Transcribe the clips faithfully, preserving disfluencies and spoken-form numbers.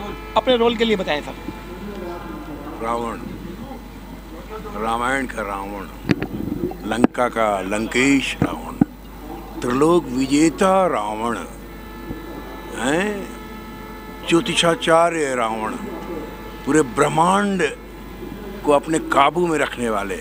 Role अपने role के लिए बताएं सर। रावण, रामायण का रावण, लंका का लंकेश रावण, त्रिलोक विजेता रावण हैं, ज्योतिषाचार्य रावण, पूरे ब्रह्मांड को अपने काबू में रखने वाले।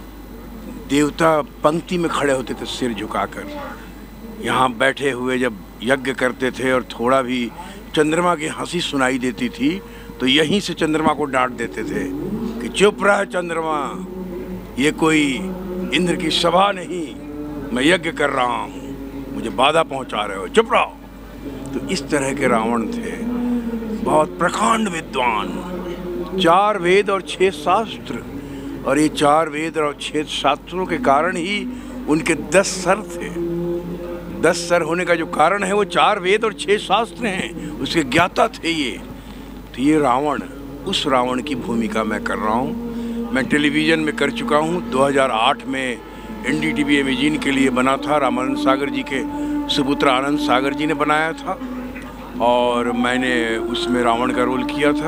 देवता पंक्ति में खड़े होते थे सिर झुकाकर, यहाँ बैठे हुए जब यज्ञ करते थे और थोड़ा भी चंद्रमा की हंसी सुनाई देती थी तो यहीं से चंद्रमा को डांट देते थे कि चुप रहा चंद्रमा, ये कोई इंद्र की सभा नहीं, मैं यज्ञ कर रहा हूँ, मुझे बाधा पहुँचा रहे हो, चुप रहो। तो इस तरह के रावण थे, बहुत प्रकांड विद्वान, चार वेद और छह शास्त्र, और ये चार वेद और छह शास्त्रों के कारण ही उनके दस सर थे। दस सर होने का जो कारण है वो चार वेद और छह शास्त्र हैं, उसके ज्ञाता थे ये। तो ये रावण, उस रावण की भूमिका मैं कर रहा हूँ। मैं टेलीविज़न में कर चुका हूँ, दो हज़ार आठ में N D T V imagine के लिए बना था, रामानंद सागर जी के सुपुत्र आनंद सागर जी ने बनाया था और मैंने उसमें रावण का रोल किया था।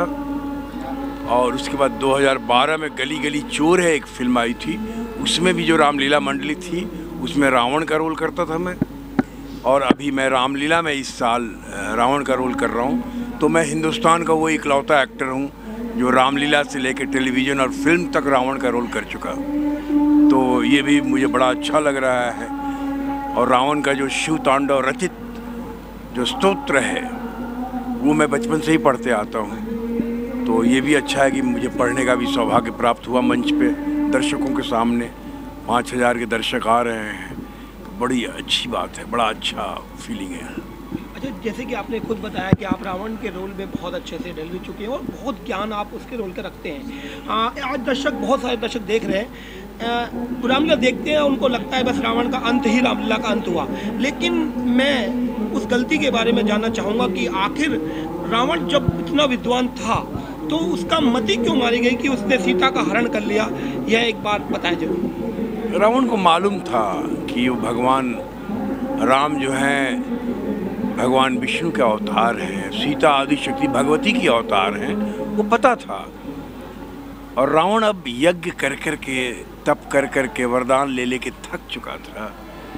और उसके बाद दो हज़ार बारह में गली गली चोर है एक फिल्म आई थी, उसमें भी जो रामलीला मंडली थी उसमें रावण का रोल करता था मैं। और अभी मैं रामलीला में इस साल रावण का रोल कर रहा हूँ। तो मैं हिंदुस्तान का वो इकलौता एक्टर हूँ जो रामलीला से लेकर टेलीविज़न और फिल्म तक रावण का रोल कर चुका। तो ये भी मुझे बड़ा अच्छा लग रहा है। और रावण का जो शिव तांडव रचित जो स्तोत्र है वो मैं बचपन से ही पढ़ते आता हूँ। तो ये भी अच्छा है कि मुझे पढ़ने का भी सौभाग्य प्राप्त हुआ मंच पे दर्शकों के सामने। पाँच हज़ार के दर्शक आ रहे हैं, तो बड़ी अच्छी बात है, बड़ा अच्छा फीलिंग है। अच्छा, जैसे कि आपने खुद बताया कि आप रावण के रोल में बहुत अच्छे से ढल भी चुके हैं और बहुत ज्ञान आप उसके रोल का रखते हैं। आ, आज दर्शक, बहुत सारे दर्शक देख रहे हैं, रामलीला देखते हैं, उनको लगता है बस रावण का अंत ही रामलीला का अंत हुआ। लेकिन मैं उस गलती के बारे में जानना चाहूँगा कि आखिर रावण जब इतना विद्वान था तो उसका मति क्यों मारी गई कि उसने सीता का हरण कर लिया, यह एक बात बताएं जरूर। रावण को मालूम था कि वो भगवान राम जो हैं भगवान विष्णु के अवतार हैं, सीता आदि शक्ति भगवती की अवतार हैं, वो पता था। और रावण अब यज्ञ कर कर के, तप कर कर के, वरदान ले लेके थक चुका था।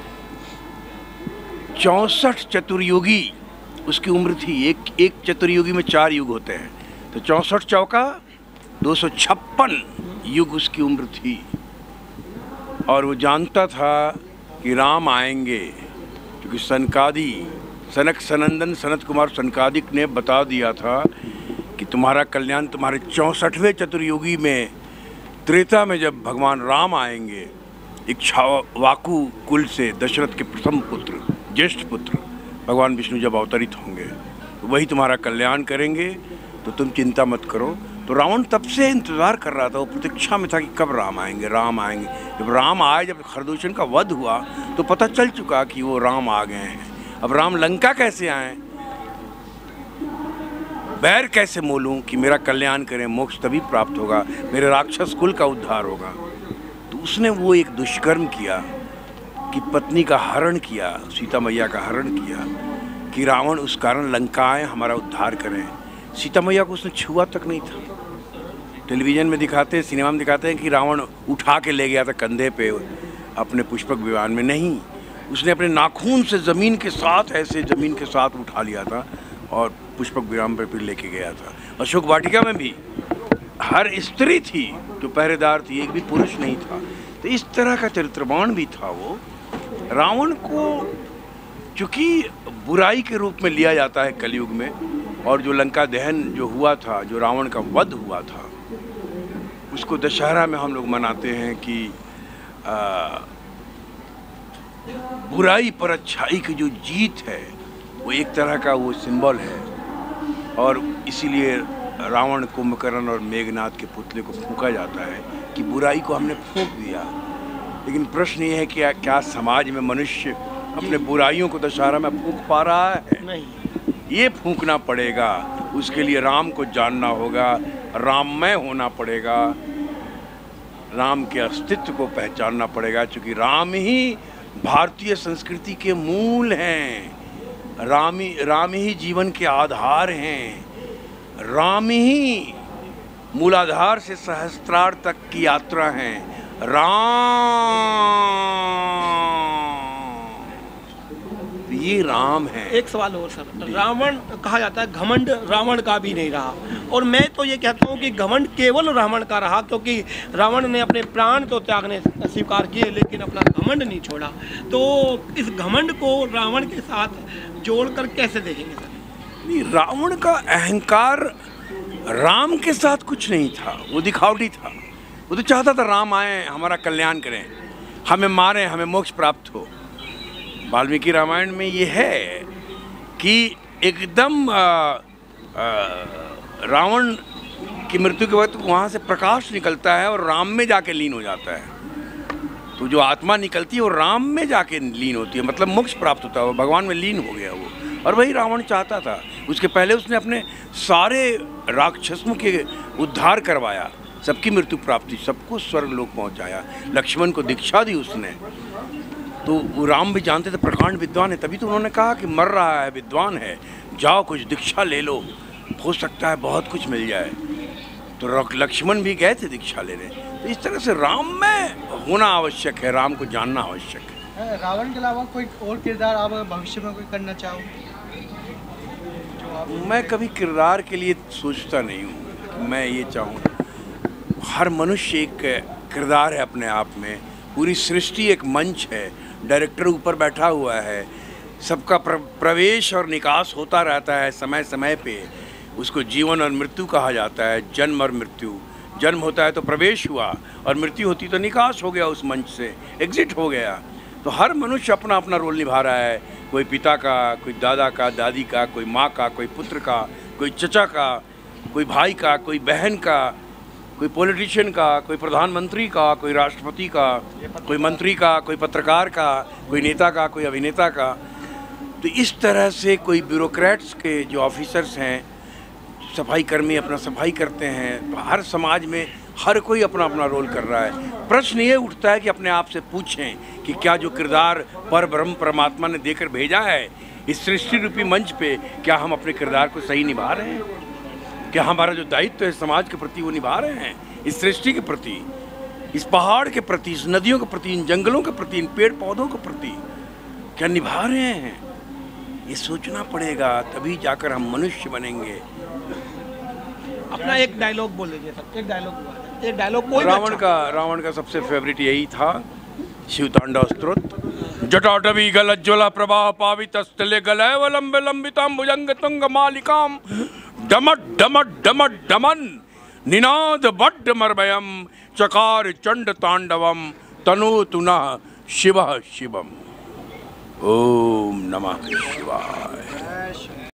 चौसठ चतुर्युगी उसकी उम्र थी। एक एक चतुर्युगी में चार युग होते हैं, तो चौसठ चौका दो सौ छप्पन युग उसकी उम्र थी। और वो जानता था कि राम आएंगे, क्योंकि सनकादि सनक सनंदन सनत कुमार सनकादिक ने बता दिया था कि तुम्हारा कल्याण तुम्हारे चौंसठवें चतुर्युगी में, त्रेता में, जब भगवान राम आएंगे, इक्ष्वाकु कुल से दशरथ के प्रथम पुत्र, ज्येष्ठ पुत्र भगवान विष्णु जब अवतरित होंगे तो वही तुम्हारा कल्याण करेंगे, तो तुम चिंता मत करो। तो रावण तब से इंतज़ार कर रहा था, वो प्रतीक्षा में था कि कब राम आएंगे, राम आएंगे। जब राम आए, जब खरदूषण का वध हुआ तो पता चल चुका कि वो राम आ गए हैं। अब राम लंका कैसे आए, बैर कैसे मोलूं कि मेरा कल्याण करें, मोक्ष तभी प्राप्त होगा, मेरे राक्षस कुल का उद्धार होगा। तो उसने वो एक दुष्कर्म किया कि पत्नी का हरण किया, सीता मैया का हरण किया, कि रावण उस कारण लंका आए, हमारा उद्धार करें। सीता मैया को उसने छुआ तक नहीं था। टेलीविज़न में दिखाते हैं, सिनेमा में दिखाते हैं कि रावण उठा के ले गया था कंधे पे अपने पुष्पक विमान में, नहीं, उसने अपने नाखून से ज़मीन के साथ, ऐसे ज़मीन के साथ उठा लिया था और पुष्पक विमान पर फिर लेके गया था। अशोक वाटिका में भी हर स्त्री थी जो पहरेदार थी, एक भी पुरुष नहीं था। तो इस तरह का चरित्रवान भी था वो। रावण को चूँकि बुराई के रूप में लिया जाता है कलयुग में, और जो लंका दहन जो हुआ था, जो रावण का वध हुआ था, उसको दशहरा में हम लोग मनाते हैं कि आ, बुराई पर अच्छाई की जो जीत है वो एक तरह का वो सिंबल है। और इसीलिए रावण, कुंभकर्ण और मेघनाथ के पुतले को फूंका जाता है कि बुराई को हमने फूंक दिया। लेकिन प्रश्न ये है कि क्या, क्या समाज में मनुष्य अपने बुराइयों को दशहरा में फूंक पा रहा है? नहीं, ये फूंकना पड़ेगा। उसके लिए राम को जानना होगा, राममय होना पड़ेगा, राम के अस्तित्व को पहचानना पड़ेगा, क्योंकि राम ही भारतीय संस्कृति के मूल हैं, राम ही राम ही जीवन के आधार हैं। राम ही मूलाधार से सहस्त्रार तक की यात्रा है। राम, ये राम है। एक सवाल और सर, रावण कहा जाता है घमंड रावण का भी नहीं रहा, और मैं तो ये कहता हूँ कि घमंड केवल रावण का रहा, क्योंकि रावण ने अपने प्राण तो त्यागने स्वीकार किए लेकिन अपना घमंड नहीं छोड़ा। तो इस घमंड को रावण के साथ जोड़कर कैसे देखेंगे सर? नहीं, रावण का अहंकार राम के साथ कुछ नहीं था, वो दिखावटी था। वो तो चाहता था राम आए, हमारा कल्याण करें, हमें मारें, हमें मोक्ष प्राप्त हो। वाल्मीकि रामायण में ये है कि एकदम रावण की मृत्यु के वक्त वहाँ से प्रकाश निकलता है और राम में जाके लीन हो जाता है। तो जो आत्मा निकलती है वो राम में जाके लीन होती है, मतलब मोक्ष प्राप्त होता है, वो भगवान में लीन हो गया वो। और वही रावण चाहता था। उसके पहले उसने अपने सारे राक्षसों के उद्धार करवाया, सबकी मृत्यु प्राप्ति, सबको स्वर्ग लोक पहुँचाया, लक्ष्मण को दीक्षा दी उसने। तो वो राम भी जानते थे प्रकांड विद्वान है, तभी तो उन्होंने कहा कि मर रहा है, विद्वान है, जाओ कुछ दीक्षा ले लो, हो सकता है बहुत कुछ मिल जाए। तो लक्ष्मण भी गए थे दीक्षा लेने। तो इस तरह से राम में होना आवश्यक है, राम को जानना आवश्यक है। रावण के अलावा कोई और किरदार आप भविष्य में कोई करना चाहो? मैं कभी किरदार के लिए सोचता नहीं हूँ। मैं ये चाहूँ, हर मनुष्य एक किरदार है अपने आप में, पूरी सृष्टि एक मंच है, डायरेक्टर ऊपर बैठा हुआ है, सबका प्र, प्रवेश और निकास होता रहता है समय समय पे। उसको जीवन और मृत्यु कहा जाता है, जन्म और मृत्यु। जन्म होता है तो प्रवेश हुआ, और मृत्यु होती तो निकास हो गया, उस मंच से एग्जिट हो गया। तो हर मनुष्य अपना अपना रोल निभा रहा है, कोई पिता का, कोई दादा का, दादी का, कोई माँ का, कोई पुत्र का, कोई चचा का, कोई भाई का, कोई बहन का, कोई पॉलिटिशियन का, कोई प्रधानमंत्री का, कोई राष्ट्रपति का, कोई मंत्री का, कोई पत्रकार का, कोई नेता का, कोई अभिनेता का। तो इस तरह से कोई ब्यूरोक्रेट्स के जो ऑफिसर्स हैं, सफाई कर्मी अपना सफाई करते हैं। तो हर समाज में हर कोई अपना अपना रोल कर रहा है। प्रश्न ये उठता है कि अपने आप से पूछें कि क्या जो किरदार पर ब्रह्म परमात्मा ने देकर भेजा है इस सृष्टि रूपी मंच पे, क्या हम अपने किरदार को सही निभा रहे हैं? क्या हमारा जो दायित्व है समाज के प्रति वो निभा रहे हैं? इस सृष्टि के प्रति, इस पहाड़ के प्रति, इस नदियों के प्रति, इन जंगलों के प्रति, इन पेड़ पौधों के प्रति क्या निभा रहे हैं? ये सोचना पड़ेगा, तभी जाकर हम मनुष्य बनेंगे। अपना एक डायलॉग बोल दीजिए सर, एक डायलॉग, एक डायलॉग कोई रावण का रावण का सबसे फेवरेट यही था, शिवतांडव स्तोत्र। जटाटवी गलज्ज्वला प्रवाह पावितस्थले गलैव लंबे लंबितां भुजंग तुंग मालिकां डमट डमट डमट डमन निनाद बड्ड मर्मयम चकार चंड तांडवम तनु तुनः शिवः शिवम। ओम नमः शिवाय।